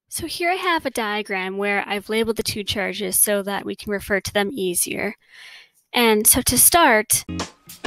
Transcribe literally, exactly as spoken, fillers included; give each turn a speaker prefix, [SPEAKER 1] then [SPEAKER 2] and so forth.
[SPEAKER 1] So here I have a diagram where I've labeled the two charges so that we can refer to them easier. And so to start,